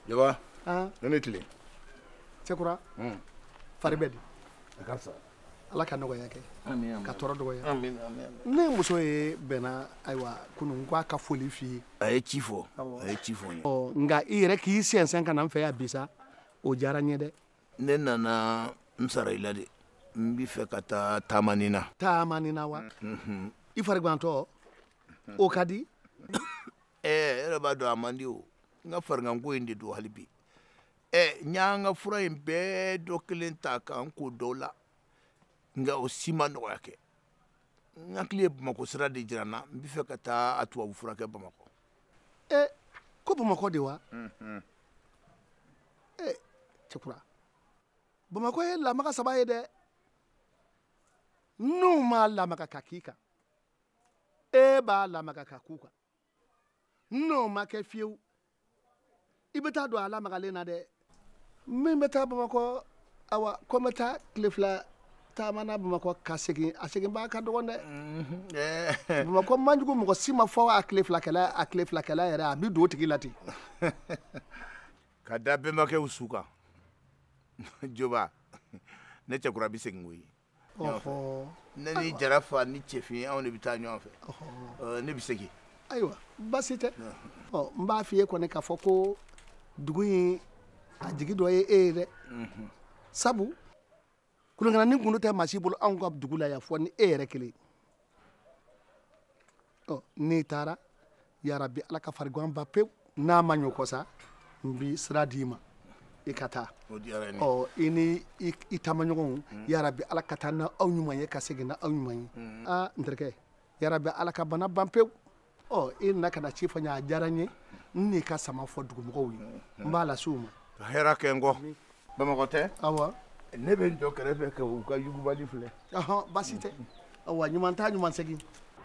Jaba ne tile Cɛkura fari bɛ di Ala ka nɔgɔya kɛ ka tɔɔrɔ dɔgɔya ne muso ye bɛnna ayiwa kunun k'a ka foli f'i ye a ye ci fɔ n ye nka i yɛrɛ k'i sɛnsɛn ka na n fɛ yan bi sa o diyara n ye dɛ ne nana n sara i la de n b'i fɛ ka taa taamani na wa i farigantɔ o ka di e yɛrɛ b'a dɔn a man di o n ka fariganko in de don hali bi n y'an ka fura in bɛɛ dɔ kelen ta k'an ko dɔw la nka o si ma nɔgɔya kɛ n hakili ye Bamakɔ sira de jira n na n bɛ fɛ ka taa a tubabu furakɛ Bamakɔ ko Bamakɔ de wa Cɛkura Bamakɔ ye lamaga saba ye dɛ n'u m'a lamaga ka k'i kan e b'a lamaga ka k'u kan n'o ma kɛ fiyewu i bɛ taa don a lamagalen na dɛ min bɛ taa Bamakɔ awa ko n bɛ taa tile fila taama na Bamakɔ ka segin a seginbaa ka dɔgɔn dɛ Bamakɔ man jugu mɔgɔ si ma fɔ a tile filakɛla yɛrɛ a bɛ don o tigi la ten ka da bɛnbakɛw su kan Joba ne Cɛkura bɛ segin koyi ne ni Jarafa ni Cɛfin anw de bɛ taa ɲɔgɔn fɛ ne bɛ segin ayiwa basi tɛ n b'a f'i ye kɔni k'a fɔ ko dugu in a jigi dɔ ye e ye dɛ sabu kulonkɛnin kun tɛ maa si bolo anw ka dugu la yan fɔ ni e yɛrɛ kelen n'i taara yarabi Ala ka farigan ba pewu n'a ma ɲɛ o kɔ sa n bɛ sira d'i ma i ka taa i ni i taamaɲɔgɔnw yarabi Ala ka taa n'aw ɲuman ye ka segin n'aw ɲuman ye n terikɛ yarabi Ala ka bana ban pewu i nana ka na ci fɔ n ye a diyara n ye n n'i ka sama fɔ dugumɔgɔw ye n b'a lase u ma ka hɛrɛ kɛ n kɔ Bamakɔ tɛ awɔ ne bɛ n jɔ kɛrɛfɛ ka u ka yugubali filɛ basi tɛ awa ɲuman taa ɲuman segin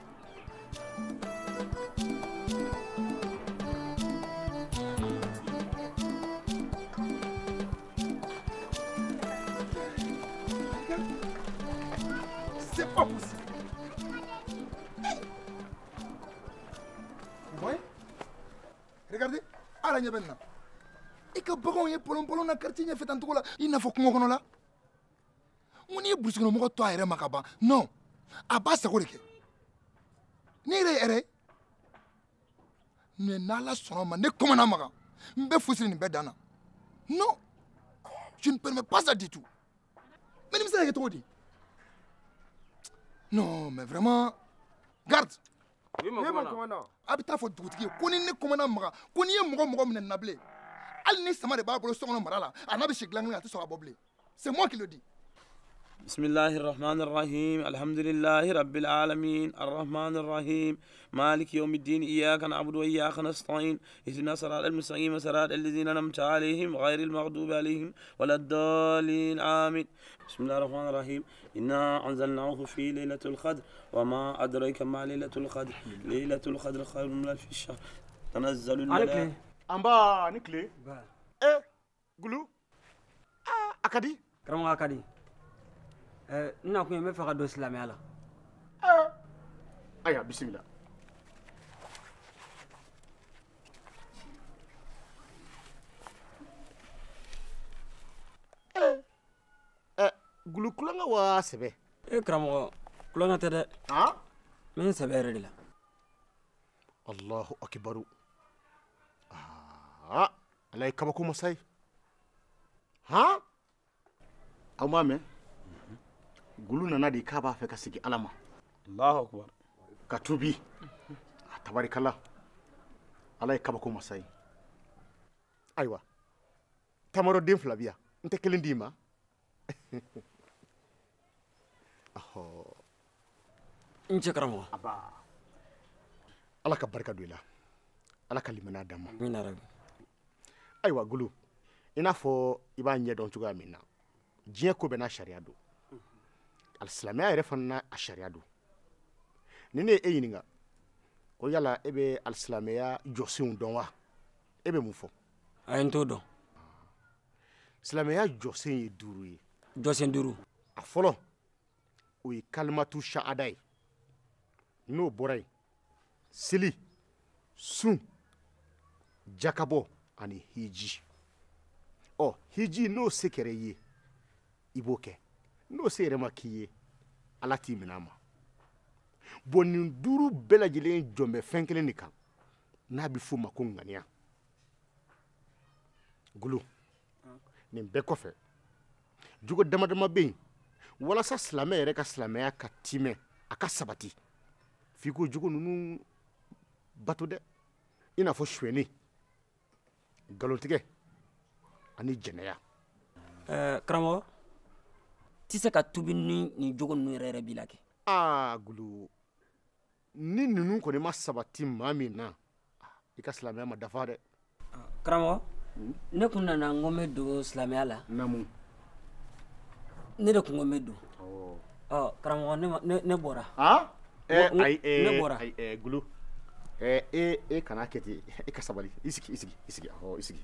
C'est pas possible. Ouais. Regardez, à la nyabena. Et que bagon ye polon na quartier nya fait en tout là, il n'a faut qu'on kono la. On y est bousque no mo to ayre makaba. Non. Aba sa ko reke. Ni re ere. Ne nala sono ma ne komana maga. Mbe fusini be dana. Non. Je ne permets pas ça du tout. Mais me ça que trop dit. Non, mais vraiment. Garde. Oui, mon commandant. Abita fo dugutigi ko ni ne commandant maga ko ni ye mɔgɔ minɛ nable hali ni sama de b'a bolo sokɔnɔ mara la a n'a bɛ si dilan a tɛ sɔn ka bɔ bilen c'est moi qui le dis. بسم الله الرحمن الرحيم الحمد لله رب العالمين الرحمن الرحيم مالك يوم الدين إياك نعبد وإياك نستعين اهدنا الصراط المستقيم صراط الذين أنعمت عليهم غير المغضوب عليهم ولا الضالين آمين بسم الله الرحمن الرحيم إنا أنزلناه في ليلة القدر وما أدريك ما ليلة القدر ليلة القدر خير من ألف الشهر تنزل الملائكة أمبا نكلي قولوا أكادي كرم أكادي ina kun bɛ fɛ ka don silamɛya la aya bisimila gulu kulonkɛ wa sɛbɛ karamɔgɔ kulonkɛ tɛ dɛ n bɛ n sɛbɛ yɛrɛ de la Allahu akibaru ala ye kabako masa ye aw m'a mɛn gulu nana de k'a b'a fɛ ka segin Ala ma Allahu akbar ka tubi a tabarikala Ala ye kabako masa ye ayiwa tamaro den fila bi yan n tɛ kelen d'i ma n cɛ karamɔgɔ Ala ka barika don i la Ala ka limaniya d'an ma min na ayiwa gulu i n'a fɔ i b'a ɲɛdɔn cogoya min na diɲɛ ko bɛɛ n'a sariya don alisilamɛya yɛrɛ fana n'a sariya don ni ne ye e ɲininka ko yala e bɛ alisilamɛya jɔsenw dɔn wa e bɛ mun fɔ a ye n t'o dɔn silamɛya jɔsen ye 5 ye jɔsen 5 a fɔlɔ o ye kalimatu shahada ye n'o bɔra yen seli sun jakabɔ ani hiji ɔ hiji n'o se kɛra i ye i b'o kɛ n'o se yɛrɛ ma k'i ye ala t'i minɛ a ma bon nin 5 bɛɛ lajɛlen jɔn bɛ fɛn kelen de kan n'a bɛ f'o ma ko ŋaniya gulu nin bɛɛ kɔfɛ jogo dama dama bɛ yen walasa silamɛ yɛrɛ ka silamɛya ka timɛ a ka sabati f'i ko jogo ninnu bato dɛ i n'a fɔ suɲɛni nkalontigɛ ani jɛnɛya. karamɔgɔ tɛ se ka tubi ni nin jogo ninnu yɛrɛ b'i la kɛ. gulu ni ninnu kɔni ma sabati maa min na i ka silamɛya ma dafa dɛ. karamɔgɔ ne kun nana n ko n bɛ don silamɛya la. naamu. ne de kun ko n bɛ don. karamɔgɔ ne bɔra. ayi ne bɔra. gulu e kana kɛ ten i ka sabali i sigi i sigi.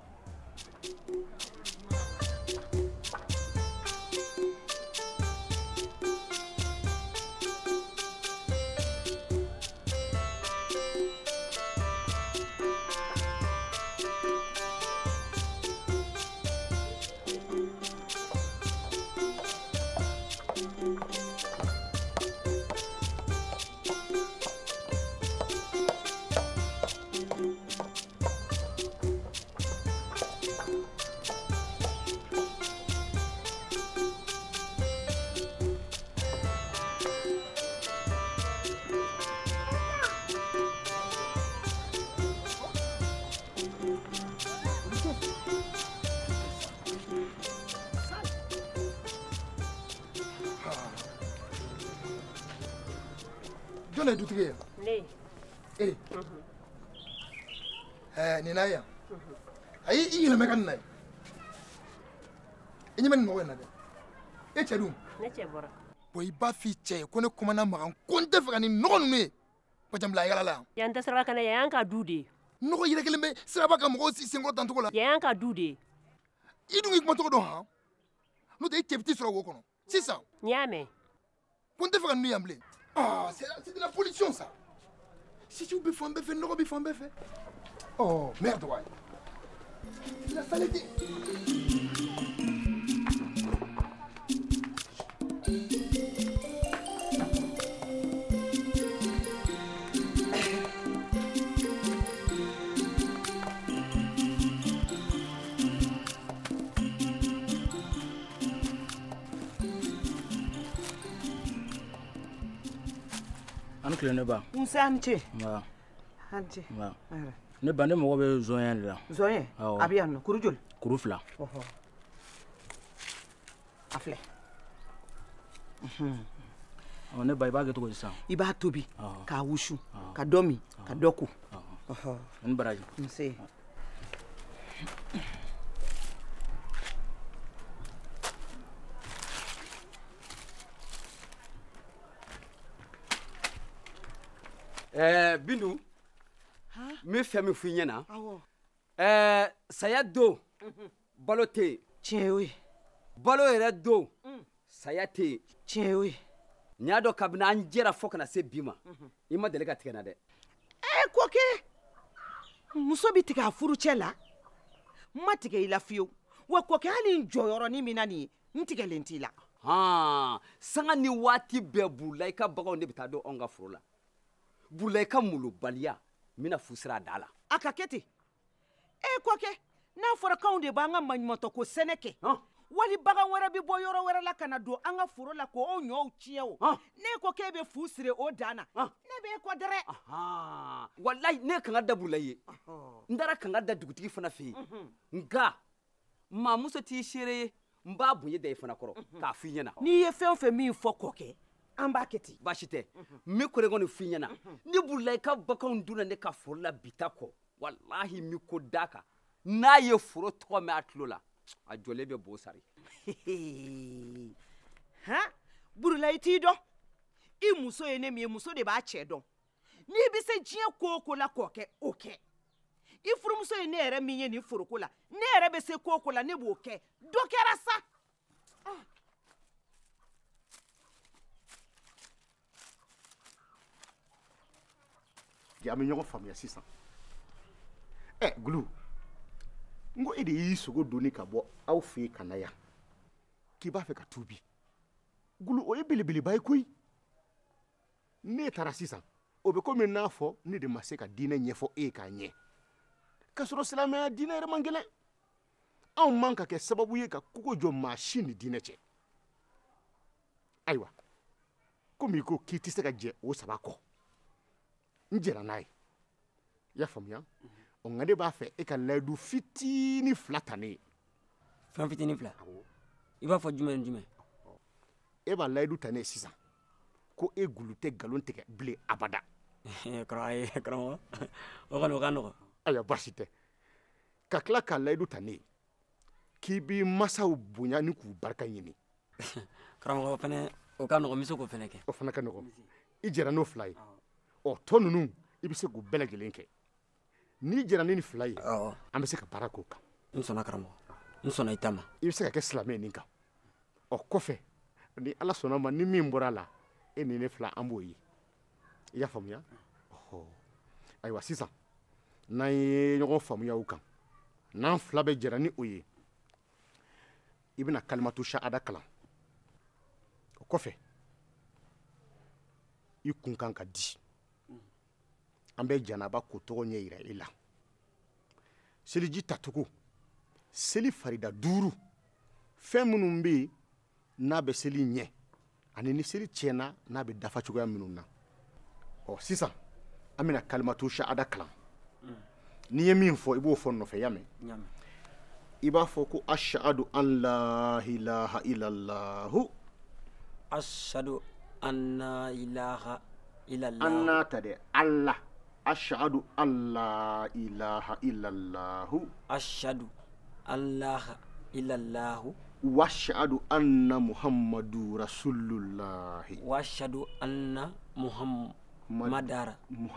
jɔn de ye dutigi ye. ne. nin n'a ye yan ayi i yɛlɛmɛ ka nin na ye i ɲɛ bɛ nin nɔgɔ in na dɛ e cɛ dun. ne cɛ bɔra. bon i b'a f'i cɛ ye ko ne kɔmana makan ko n tɛ fɛ ka nin nɔgɔ ninnu ye pajam bila yala la yan. yan tɛ siraba kan yan y'an ka du de ye. nɔgɔ yɛrɛ kelen bɛ siraba ka mɔgɔw senkɔrɔ tan cogo la. yan y'an ka du de ye. i dun k'i kuma cogo dɔn han n'o tɛ i cɛ bi t'i sɔrɔ wo kɔnɔ sisan. n y'a mɛn. ko n tɛ fɛ ka ninnu yan bilen. c'est de la pollution ça. sisiw bɛ fan bɛɛ fɛ nɔgɔ bɛ fan bɛɛ fɛ. oh merde waay. c'est la saleté. An kile ne ba. Musa an ce. Wa. An ce. Wa. Ne ba ne mago bɛ zɔnyɛ de la. Zɔnyɛ? A bɛ yan nɔ. Kuru joli? Kuru 2. A filɛ. Ne ba i b'a kɛ cogo di sisan? I b'a tobi k'a wusu ka dɔ min ka dɔ ko. Ni baraji. Nse. Bindu n bɛ fɛn min f'i ɲɛna saya don balo tɛ yen. Tiɲɛ y'o ye. balo yɛrɛ don saya tɛ yen. Tiɲɛ y'o ye. n y'a dɔn kabini an jɛra fo kana se bi ma i ma deli ka tigɛ n na dɛ. Ko kɛ muso bɛ tigɛ a furucɛ la n ma tigɛ i la fiyewu wa ko kɛ hali n jɔyɔrɔnin min na nin ye n tigɛlen t'i la. sanga ni waati bɛɛ burula i ka baganw de bɛ taa don anw ka foro la. burula i ka molobaliya n bɛna fu sira a da la. A ka kɛ ten. Ko kɛ n'a fɔra k'anw de b'an ka maɲumantɔ ko sɛnɛ kɛ wali bagan wɛrɛ bɛ bɔ yɔrɔ wɛrɛ la ka na don an ka foro la k'o ɲɔw tiɲɛ o ne ko k'e bɛ fu siri o dan na ne b'e kɔ dɛrɛ. walayi ne kan ka da burula i ye n taara kan ka da dugutigi fana fɛ yen nka maamuso t'i seere ye n b'a bonya da i fana kɔrɔ k'a f'i ɲɛna. n'i ye fɛn o fɛn min fɔ kɔ kɛ an b'a kɛ ten. baasi tɛ n bɛ kɔrɔ kɔni f'i ɲɛna ni burula i ka baganw donna ne ka foro la bi ta kɔ walahi n bɛ ko d'a kan n'a ye foro tɔgɔ mɛn a tulo la a jɔlen bɛ bo sari. burula i t'i dɔn i muso ye ne min ye muso de b'a cɛ dɔn n'i bɛ se diɲɛ ko o ko la k'o kɛ o kɛ i furumuso ye ne yɛrɛ min ye nin foroko la ne yɛrɛ bɛ se ko o ko la ne b'o kɛ dɔ kɛra sa. an bɛ ɲɔgɔn faamuya sisan. Gulu n ko e de y'i sogo doni ka bɔ aw fɛ yen ka na yan k'i b'a fɛ ka tuubi gulu o ye belebeleba ye koyi ne taara sisan o bɛ komi n'a fɔ ne de ma se ka diinɛ ɲɛfɔ e ye k'a ɲɛ k'a sɔrɔ silamɛya diinɛ yɛrɛ man gɛlɛn anw man ka kɛ sababu ye ka kogo jɔ maa si ni diinɛ cɛ ayiwa komi i ko k'i tɛ se ka jɛ o saba kɔ n jɛra n'a ye i y'a faamuya o nka ne b'a fɛ e ka layidu fitinin 2 ta ne ye fɛn fitinin 2 i b'a fɔ jumɛn ni jumɛn e b'a layidu ta ne ye sisan ko e gulu tɛ nkalon tigɛ bilen abada karamɔgɔ o kɔni o ka nɔgɔ ayiwa baasi tɛ ka tila ka layidu ta ne ye k'i b'i masaw bonya ni k'u barika ɲini karamɔgɔ fɛnɛ o ka nɔgɔ n bɛ se k'o fɛnɛ kɛ o fana ka nɔgɔ i jɛra n'o 2 ye ɔ tɔ ninnu i bɛ se k'u bɛɛ lajɛlen kɛ n'i jɛra ni 2 ye an bɛ se ka baara k'o kan n sɔnna karamɔgɔ n sɔnna i ta ma i bɛ se ka kɛ silamɛ nin kan ɔ kɔfɛ ni ala sɔnna ma ni min bɔra a la e ni ne 2 an b'o ye i y'a faamuya ayiwa sisan n'an ye ɲɔgɔn faamuya o kan n'an 2 bɛ jɛra ni o ye i bɛna kalimatu shahada kalan o kɔfɛ i kun kan ka di an bɛ janaba ko tɔgɔ ɲɛ yira i la seliji tacogo seli farida 5 fɛn minnu bɛ yen n'a bɛ seli ɲɛ ani ni seli tiɲɛna n'a bɛ dafa cogoya minnu na ɔ sisan an bɛna kalimatu shahada kalan n'i ye min fɔ i b'o fɔ nɔfɛ y'a mɛn i b'a fɔ ko ashhadu an la ilaha illallahu ashhadu anna ilaha illallah anna ta dɛ Allah ashhadu an la ilaha illallahu ashhadu allah illallahu wa ashhadu anna muhammadu rasulullahi wa ashhadu anna muhammadura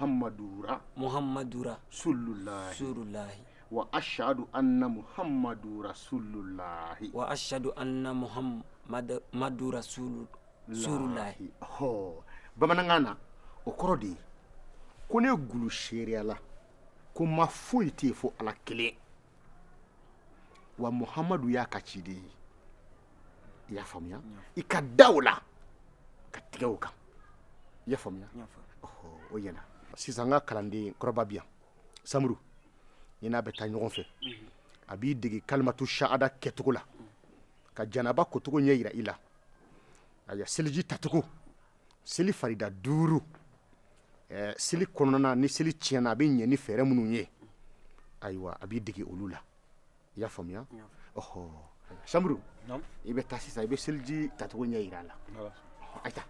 sulullahi wa ashhadu anna muhammadu rasulullahi wa ashhadu anna muhammadu rasulullahi bamanankan na o kɔrɔ de ye ko ne gulu seereya la ko ma foyi tɛ yen fo ala kelen wa muhamadu y'a ka ciden ye i y'a faamuya i ka da o la ka tigɛ o kan i y'a faamuya o ɲɛna sisan n ka kalanden kɔrɔba bi yan samuru i n'a bɛ taa ɲɔgɔn fɛ a b'i dege kalimatu shahada kɛcogo la ka janaba kocogo ɲɛ yira i la ayiwa seliji tacogo seli farida 5 seli kɔnɔna ni seli tiɲɛna a bɛ ɲɛ ni fɛɛrɛ minnu ye ayiwa a b'i dege olu la i y'a faamuya samuru i bɛ taa sisan i bɛ seliji tacogo ɲɛ yira a la ayi ta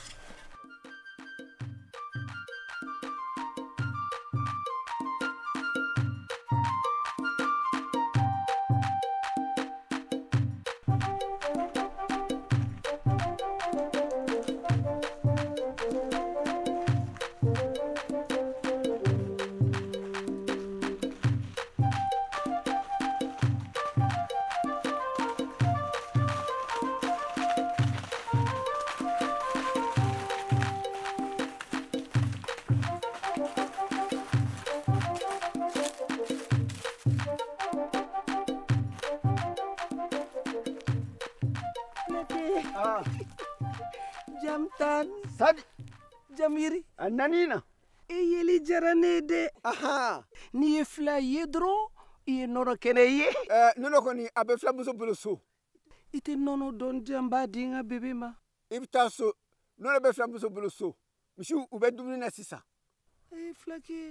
Jamtan Sadi Jamiri Nanina e yeli jarane de aha ni ye 2 ye dɔrɔn i ye nɔnɔ kɛnɛ ye nɔnɔ kɔni a bɛ filamuso bolo so i tɛ nɔnɔ dɔn di n b'a di n ka bebe ma i bɛ taa so nɔnɔ bɛ filamuso bolo so misiw u bɛ dumuni na sisan filaki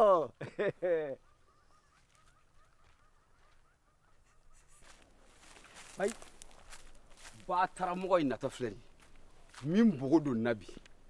ayi ba taramɔgɔ in natɔ filɛ min bogo don nabi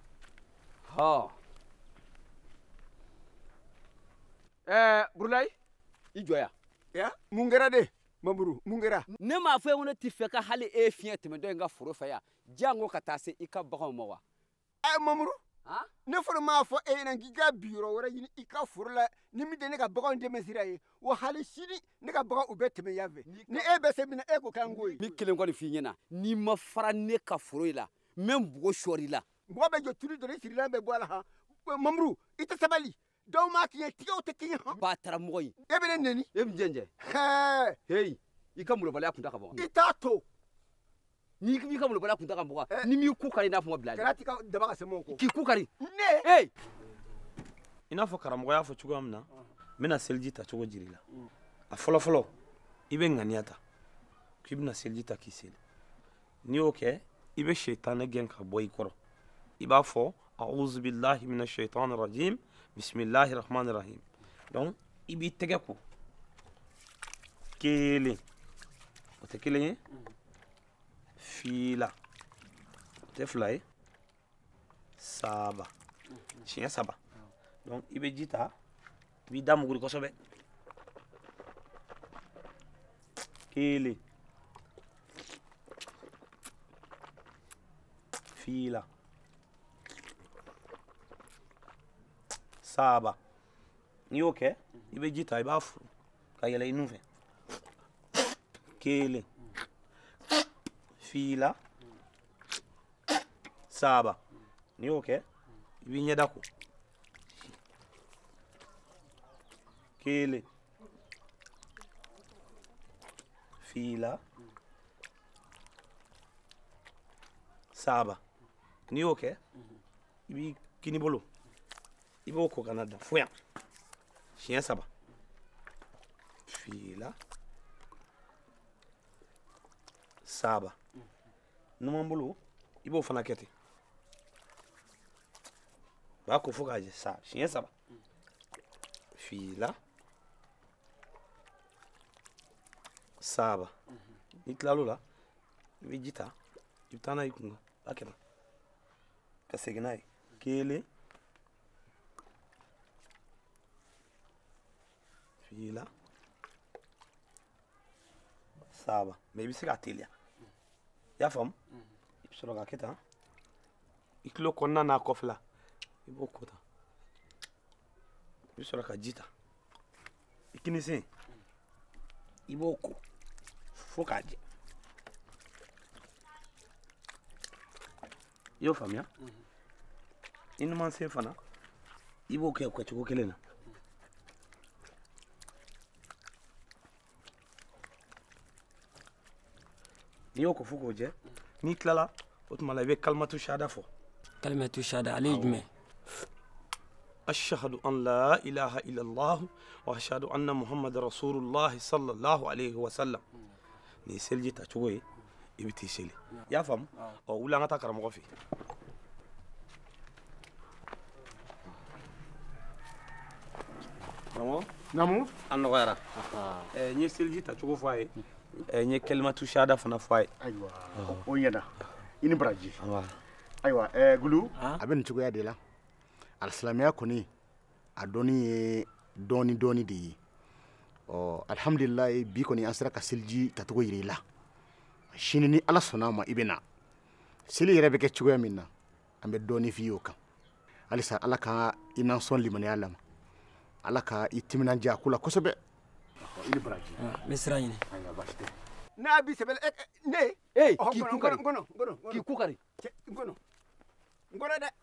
burulayi i jɔ yan mun kɛra de mamuru mun kɛra ne m'a fɔ ko ne tɛ fɛ ka hali e fiɲɛ tɛmɛtɔ in ka foro fɛ yan jango ka taa se i ka baganw ma wa mamuru ne fana m'a fɔ e ɲɛna k'i ka bi yɔrɔ wɛrɛ ɲini i ka foro la ni min tɛ ne ka baganw dɛmɛ sira ye wa hali sini ne ka bagan u bɛ tɛmɛ yan fɛ ni e bɛ se min na e ko k'an k'o ye min kelen kɔni f'i ɲɛna n'i ma fara ne ka foro in la n bɛ n bogo sɔɔri la mɔgɔ bɛ jɔ tulu dɔrɔn i sirilan bɛ bɔ a la han mamuru i tɛ sabali dɔw ma tiɲɛ tigaw tɛ tiɲɛ ba taara mɔgɔ in e bɛ ne neni e bɛ jɛnjɛ hɛɛ hey i ka mulobaliya kun ta ka bɔ i t'a to n'i ka mulobaliya kun ta ka bɔ ni m'i ku kari i n'a fɔ n ka bila kɛra ti ka daba ka se mɔgɔw ko k'i ku kari ne hey i n'a fɔ karamɔgɔ y'a fɔ cogoya min na n bɛna seliji ta cogo jiri la a fɔlɔfɔlɔ i bɛ ŋaniya ta k'i bɛna seliji ta k'i seli n'i y'o kɛ i bɛ seitanɛ gɛn ka bɔ i kɔrɔ i b'a fɔ a'udhu billahi minash shaitani rajim bismillahir rahmanir rahim donc i b'i tɛgɛ ko kelen o tɛ kelen ye fila o tɛ fila ye saba siɲɛ saba donc i bɛ ji ta i b'i da muguri kosɛbɛ kelen fila saba n'i y'o kɛ i bɛ ji ta i b'a furu ka yɛlɛ i nun fɛ kelen fila saba n'i y'o kɛ i b'i ɲɛda ko kelen fila saba n'i y'o kɛ i b'i kini bolo i b'o ko kana da fo yan siɲɛ saba fila saba numan bolo i b'o fana kɛ ten b'a ko fo k'a jɛ siɲɛ saba fila saba n'i tilal'o la i bɛ ji ta i bɛ taa n'a ye i kun b'a kɛ tan ka segin n'a ye kelen fila saba mɛ i bɛ se k'a teliya i y'a faamu i bɛ sɔrɔ k'a kɛ tan i tulo kɔnɔna n'a kɔfɛla i b'o ko tan i bɛ sɔrɔ ka ji ta i kini sen i b'o ko fo k'a jɛ i y'o faamuya i numan sen fana i b'o kɛ o kɛcogo kelen na n'i y'o ko fo k'o jɛ n'i tilala o tuma la i bɛ kalimatu shahada fɔ kalimatu shahada ale ye jumɛn ashhadu an la ilaha illallah wa ashhadu anna muhammad rasulullah sallallahu alaihi wa sallam ni seliji ta cogo ye i bɛ t'i seli i y'a faamu ɔ wuli an ka taa karamɔgɔ fɛ karamɔgɔ namu an nɔgɔyara n ye seliji ta cogo fɔ a ye n ye kalimatu shahada fana fɔ a ye ayiwa o ɲɛna i ni baraji ayiwa gulu a bɛ nin cogoya de la alisilamɛya kɔni a dɔnni ye dɔɔni dɔɔni de ye ɔ alihamudulilayi bi kɔni an sera ka seliji tacogo yira i la sini ni ala sɔnna ma i bɛ na seli yɛrɛ bɛ kɛ cogoya min na an bɛ dɔɔni f'i ye o kan halisa ala ka i n'an sɔn limaniya la ala ka i timinanja ko la kosɛbɛ i ni baraji n bɛ sira ɲini ayiwa baasi tɛ n'a bi sɛbɛn ne k'i ku kari k'i ku kari n kɔnɔ dɛ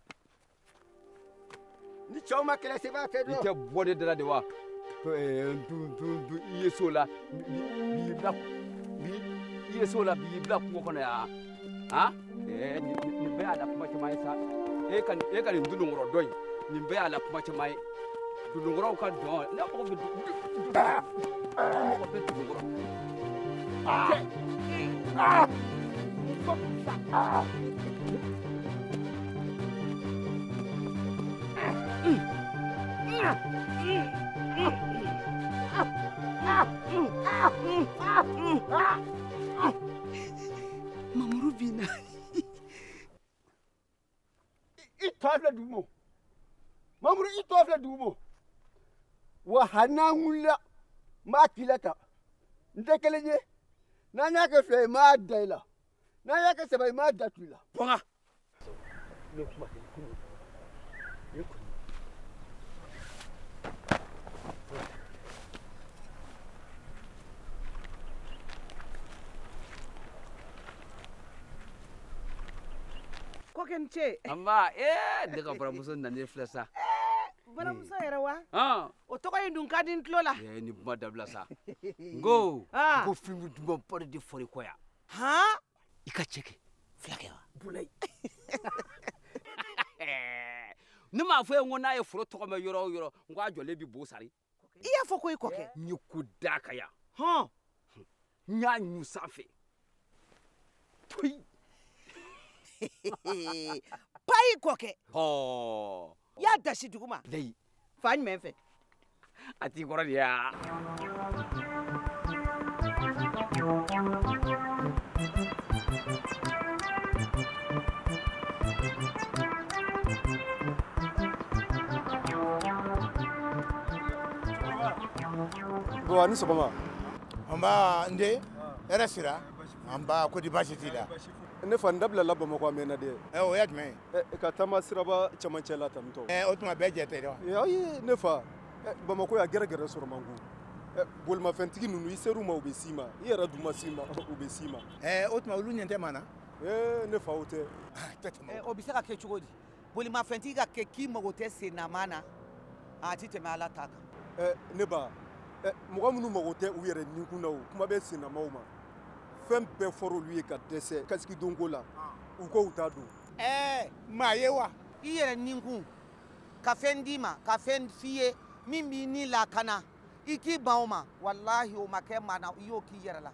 ni cɛw ma kɛlɛ se b'a fɛ i tɛ bɔ ne dala de wa i ye so la i ye so la b'i bila kungo kɔnɔ yan nin bɛɛ y'a la kuma caman ye sa e ka nin dununkɔrɔ dɔ in nin bɛɛ y'a la kuma caman ye dununkɔrɔw ka dɔn ne mago bɛ dununkɔrɔ Mamudu bina i tɔ filɛ dugu ma Mamudu i tɔ filɛ dugu ma wa hali n'an wulila n b'a k'i la tan n tɛ kelen ye n'an y'a kɛ fila ye n b'a da i la n'an y'a kɛ saba ye n b'a da tu i la bɔnga Kɔkɛ ni ce anba ne ka baramuso nanen filɛ sa baramuso yɛrɛ wa Ah. o tɔgɔ in dun ka di n tulo la Ni kuma dabila sa. Ngo. Ah. Ko film duman ba de fɔri kɔ yan. han I ka cɛ kɛ. fulakɛ wa Bulai. Ne m'a fɔ ye n ko n'a ye foro tɔgɔ mɛn yɔrɔ o yɔrɔ n ko a jɔlen bi bo sari. i y'a fɔ ko i kɔkɛ N ye ko d'a kan yan. hɔn N y'a ɲu sanfɛ. Puyi. pa i kɔkɛ Hɔɔ. i y'a dasi duguma Layi. fa jumɛn fɛ A t'i kɔrɔ de ya. Bon, ani sɔgɔma. An b'a nde hɛrɛ sira an b'a kodi baasi t'i la Ne fa n dabilala Bamakɔ a mɛnna dɛ. o ye jumɛn Ka taama siraba cɛmancɛ la tantɔ. ye o tuma bɛɛ jɛ tɛ dɛ wa Ayi ne fa Bamakɔ y'a gɛrɛ sɔrɔ man go. Bolimafɛntigi ninnu i ser'u ma u bɛ s'i ma i yɛrɛ dun ma s'i ma u bɛ s'i ma. o tuma olu ɲɛ tɛ maa na Ne fa o tɛ. o bɛ se ka kɛ cogo di bolimafɛntigi ka kɛ k'i mago tɛ sennama na a ti tɛmɛ ala ta kan Ne ba mɔgɔ minnu mago tɛ u yɛrɛ ninkun na o kuma bɛ sennamaw ma fɛn bɛɛ fɔra olu ye ka dɛsɛ kasiki donko la u ko u t'a dun. maa ye wa i yɛrɛ ninkun ka fɛn d'i ma ka fɛn f'i ye min b'i ni lakana i k'i ban o ma walahi o ma kɛ maa na i y'o k'i yɛrɛ la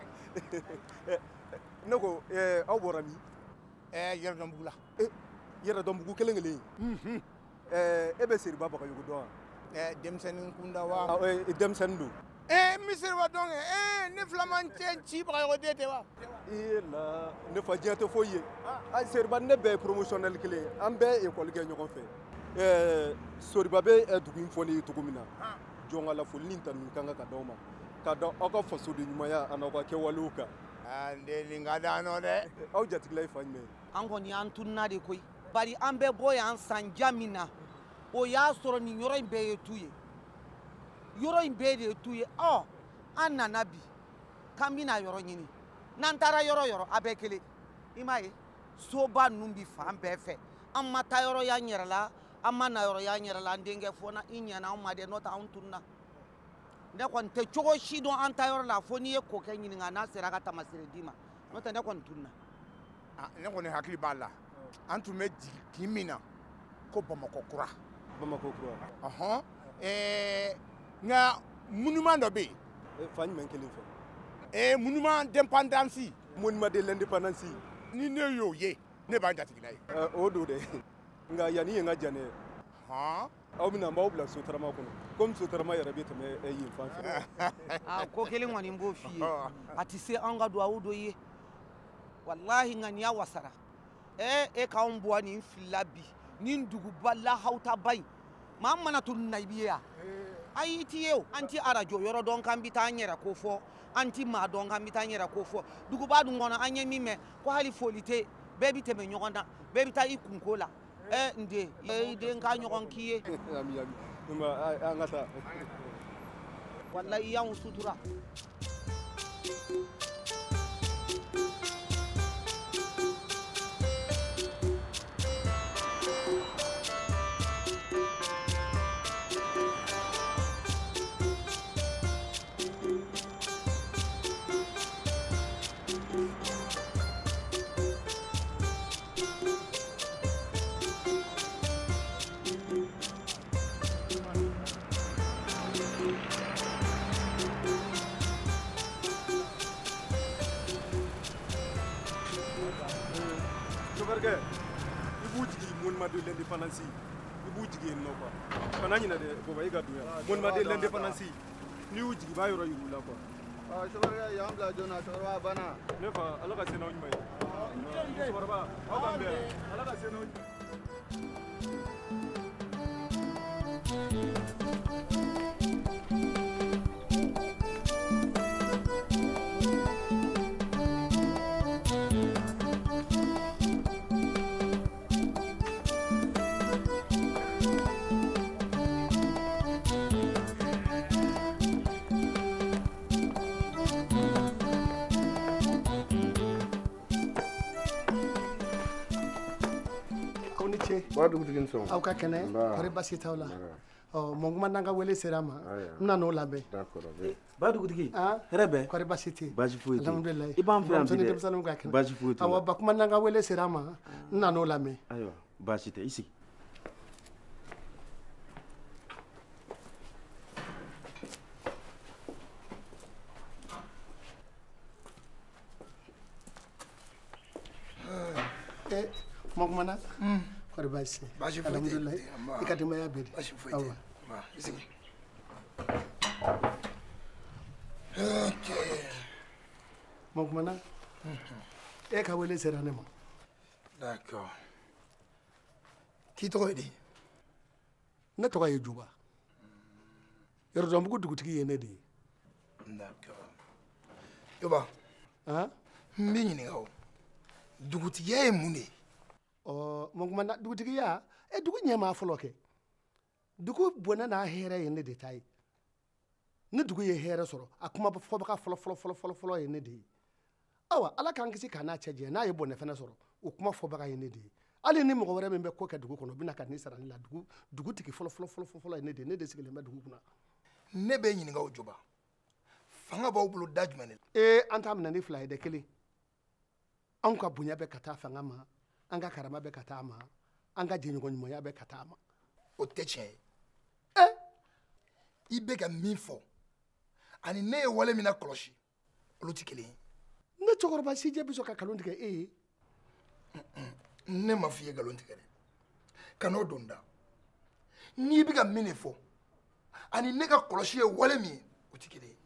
Ne ko aw bɔra min? yɛrɛdɔnbugu la Yɛrɛdɔnbugu kelen kelen. E bɛ Seriba Bagayogo dɔn wa? denmisɛnnin kunda wa Denmisɛnnin don. misiri wa dɔn kɛ ne filaman cɛ ci bagayogo den tɛ wa La ne fa diɲɛ tɛ foyi ye. Seriba ne bɛɛ ye promotionnel kelen ye an bɛɛ ye école kɛ ɲɔgɔn fɛ. Soriba bɛ dugu in fɔ ne ye cogo min na jɔn ka lafoli nin tanu kan ka d'aw ma ka da aw ka fasoden ɲumanya a n'aw ka kɛwalew kan. nin ka d'an nɔ dɛ Aw jatigila ye fa jumɛn ye? an kɔni y'an tununa de koyi bari an bɛ bɔ yan san jan min na o y'a sɔrɔ nin yɔrɔ in bɛɛ ye tu ye yɔrɔ in bɛɛ de ye tu ye an nana bi k'an bɛna yɔrɔ ɲini n'an taara yɔrɔ yɔrɔ a bɛɛ kelen i m'a ye soba ninnu bi fan bɛɛ fɛ an ma taa yɔrɔ y'an yɛrɛ la an ma na yɔrɔ y'an yɛrɛ la an denkɛ fɔ na i ɲɛna anw ma dɛ n'o tɛ anw tununa ne kɔni tɛ cogo si dɔn an ta yɔrɔ la fo n'i ye ko kɛ ɲininka n'a sera ka tamasire d'i ma n'o tɛ ne kɔni tununa ne kɔni hakili b'a la an tun bɛ jigin kin min na ko bamakɔ kura Bamakɔ kura. nka monument dɔ bɛ yen Fa jumɛn kelen fɛ? monument d'indépendance Monument de l'indépendance. ni ne y'o ye ne b'a jatigila ye O don dɛ. Nka yanni ye n ka jan ne ye. Aw bɛna n b'aw bila Sotarama kɔnɔ komi Sotarama yɛrɛ bɛ tɛmɛ yen fan fɛ. ko kelen kɔni n b'o f'i ye a tɛ se an ka duwawu dɔ ye walahi ŋaniya wasara e k'anw bɔ nin filila bi nin duguba lahawtaba in maa min mana to nin na i b'i ye wa ayi i t'i ye o an ti arajo yɔrɔ dɔn k'an bɛ taa an yɛrɛ ko fɔ an ti maa dɔn k'an bɛ taa an yɛrɛ ko fɔ duguba dun kɔnɔ an ye min mɛn ko hali foli tɛ bɛɛ bɛ tɛmɛ ɲɔgɔn na bɛɛ bɛ taa i kunko la n den i den ka ɲɔgɔn k'i ye An ka taa. walahi i y'anw sutura Jobarikɛ i b'u jigi monument de l'indépendance i b'u jigi yen nɔ quoi kana ɲinɛ dɛ baba i ka don yan monument de l'indépendance n'i y'u jigi i b'a yɔrɔ yir'u la quoi. Jobarikɛ y'an bila joona cɛkɔrɔba banna. Ne fa ala ka se n'aw ɲuman ye. Cɛkɔrɔba aw k'an bɛn ala ka se n'aw ɲuman ye. dugutigi ba dugutigi ni sɔn aw ka kɛnɛ kɔri basi t'aw la mɔ kuma n'an ka wele sera ma n nan'o lamɛn ba dugutigi hɛrɛ bɛ kɔri basi tɛ baasi foyi tɛ alhamdulilayi i b'an fɛ yan bi dɛ denmisɛnninw ka kɛnɛ baasi foyi tɛ awɔ ba kuma n'an ka wele sera ma n nan'o lamɛn ayiwa baasi tɛ i sigi mɔ kuma na kɔri basi Baasi foyi tɛ. alhamdulilayi i ka denbaya bɛ di Baasi foyi awɔ tɛ. Ba, i sigi. mɔ kuma na e ka wele sera ne ma D'accord. K'i tɔgɔ ye di? ne tɔgɔ ye juba yɔrɔdɔnbugu dugutigi ye ne de ye D'accord. Yoba, n b'i ɲininka o. Dugutigiya ye mun de ye? mɔ kuma na dugutigiya dugu ɲɛmaa fɔlɔ kɛ dugu bɔnɛ n'a hɛrɛ ye ne de ta ye ni dugu ye hɛrɛ sɔrɔ a kuma fɔbaga fɔlɔ ye ne de ye awa ala k'an kisi k'a n'a cɛ jɛ n'a ye bɔnɛ fɛnɛ sɔrɔ o kuma fɔbaga ye ne de ye hali ni mɔgɔ wɛrɛ min bɛ ko kɛ dugu kɔnɔ o bɛna ka nin sara ne la dugutigi fɔlɔ ye ne de ye ne de sigilen bɛ dugu kunna Ne bɛ ɲininka o Joba. Fanga b'aw bolo da jumɛn de la? an t'a minɛ ni fila ye dɛ kelen anw ka bonya bɛ ka taa fanga ma an ka karama bɛ ka taa ma an ka jɛɲɔgɔnɲumanya bɛ ka taa ma O tɛ tiɲɛ ye. I bɛ ka min fɔ ani ne ye wale min na kɔlɔsi olu tɛ kelen ye. ne cɛkɔrɔba si jɛ bɛ sɔn ka nkalon tigɛ e ye Ne ma f'i ye nkalon tigɛ dɛ. Ka n'o don n da. N'i bɛ ka min de fɔ ani ne ka kɔlɔsi ye wale min ye o tɛ kelen ye.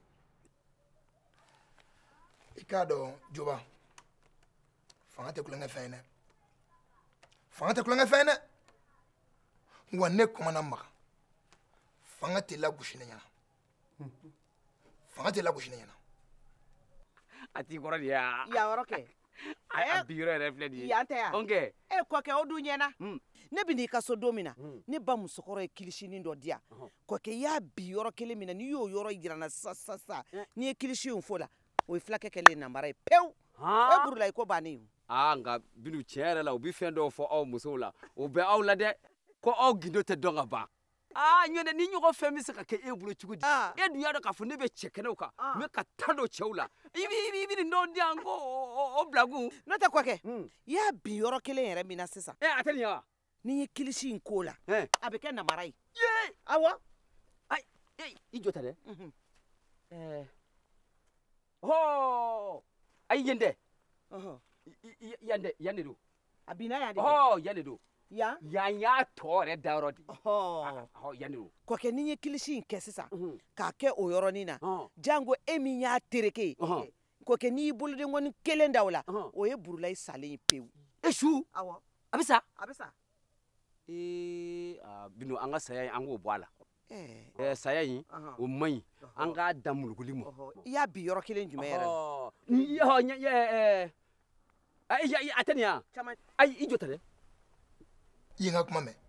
I k'a dɔn Joba, fanga tɛ kulonkɛ fɛn ye dɛ. Fanga tɛ kulonkɛ fɛn ye dɛ. Wa ne kɔmana maga. Fanga tɛ lagosi ne ɲɛna. Fanga tɛ lagosi ne ɲɛna. A t'i kɔrɔ de ye wa? yayɔrɔ kɛ A bi yɔrɔ yɛrɛ filɛ nin ye. yan tɛ yan Ɔn kɛ. kɔkɛ o dun ɲɛna ne bɛ n'i ka so don min na ne ba musokɔrɔ ye kilisinin dɔ di yan kɔkɛ i y'a bi yɔrɔ kelen min na n'i y'o yɔrɔ yira n na sisan n'i ye kilisi in fɔ la o ye fulakɛ kɛlen namara ye pewu o burula i ko bannen ye nka binu tiɲɛ yɛrɛ la u bɛ fɛn dɔw fɔ aw musow la o bɛ aw la dɛ ko aw gindo tɛ dɔn ka ban ɲɔtɛ ni ɲɔgɔn fɛn bɛ se ka kɛ e bolo cogo di e dun y'a dɔn k'a fɔ ne bɛ cɛ kɛnɛw kan n bɛ ka taa don cɛw la i bɛ nin dɔw di yan ko o bilagun n'o tɛ kɔkɛ i y'a bin yɔrɔ kelen yɛrɛ min na sisan a tɛ nin ye wa n'i ye kilisi in k'o la a bɛ kɛ namara ye awɔ i jɔ ta dɛ hɔɔ ayi yen dɛ yan de don a binna yan de yan de don yan y'a tɔ yɛrɛ dayɔrɔ de yan de don kɔkɛ n'i ye kilisi in kɛ sisan k'a kɛ o yɔrɔnin na jango e min y'a tereke kɔkɛ n'i y'i bolodenkɔni kelen da o la o ye burulayi salen ye pewu e su awɔ a bɛ sa a bɛ sa binu an ka saya in an k'o bɔ a la saya in o man ɲi an k'a da mulukuli ma i y'a bi yɔrɔ kelen jumɛn yɛrɛ a tɛ nin yan ayi i jɔ ta dɛ I ye n ka kuma mɛn.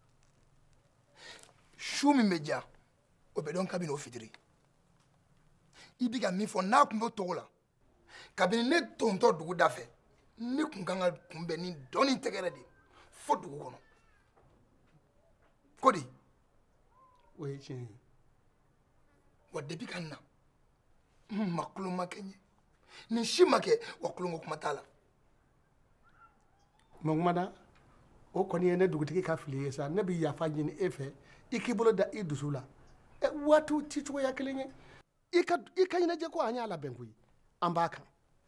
Su min bɛ diya o bɛ dɔn kabini o fitiri. I bɛ ka min fɔ n'a tun bɛ togo la kabini ne tontɔ dugu da fɛ ne tun kan ka kunbɛn ni dɔɔni tɛgɛrɛ de fo dugu kɔnɔ. Ko di? o ye tiɲɛ ye Wa depuis ka na n ma tulo ma kɛ n ye nin si ma kɛ wa tulonko kuma t'a la. mɔ kuma na o kɔni ye ne dugutigi ka fili ye sa ne bɛ yafa ɲini e fɛ i k'i bolo da i dusu la waatiw tɛ cogoya kelen ye i ka ɲɛnajɛ ko an y'a labɛn koyi an b'a kan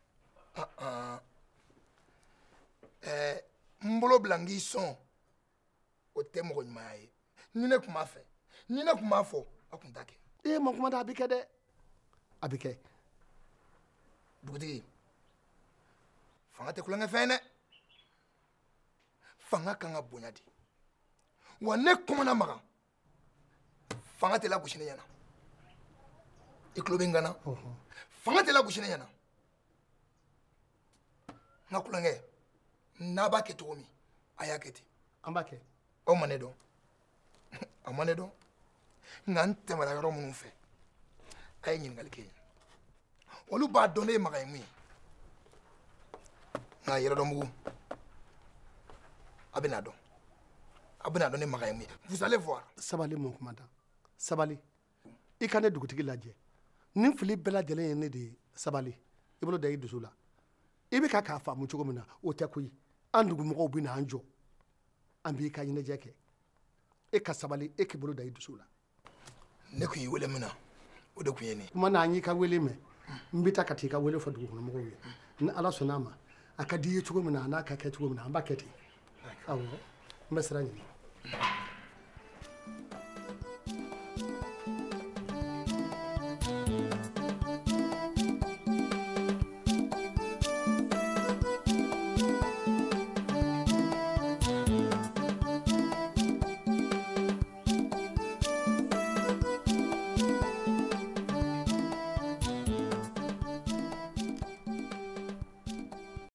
n bolo bila n k'i sɔn o tɛ mɔgɔ ɲumanya ye ni ne tun b'a fɛ ni ne tun b'a fɔ a tun t'a kɛ. mɔ kuma na a bɛ kɛ dɛ a bɛ kɛ dugutigi fanga tɛ kulonkɛ fɛn dɛ fanga kan ka bonya de wa ne kɔmana magan fanga tɛ lagosi ne ɲɛna i tulo bɛ n kan na fanga tɛ lagosi ne ɲɛna n ka kulonkɛ n'a b'a kɛ cogo min a y'a kɛ ten an b'a kɛ aw ma ne dɔn a ma ne dɔn nka n tɛmɛra yɔrɔ minnu fɛ a ye ɲininkali kɛ olu b'a dɔn ne ye magan ye mun ye nka yɛrɛdɔnbugu a bɛ n'a dɔn a bɛna dɔn ne maga ye mun ye vous allez voir sabali mon commandant sabali i ka ne dugutigi lajɛ nin fili bɛɛ lajɛlen ye ne de ye sabali i bolo da i dusu la i bɛ ka k'a faamu cogo min na o tɛ koyi an dugumɔgɔw bɛ na an jɔ an b'i ka ɲɛnajɛ kɛ e ka sabali e k'i bolo da i dusu la ne kun y'i wele min na o de kun ye nin kuma na an y'i ka wele mɛn n bɛ taa ka t'i ka wele fɔ dugukɔnɔmɔgɔw ye ni ala sɔnn'a ma a ka di i ye cogo min na a n'a ka kɛ cogo min na an b'a kɛ ten awɔ n bɛ sira ɲini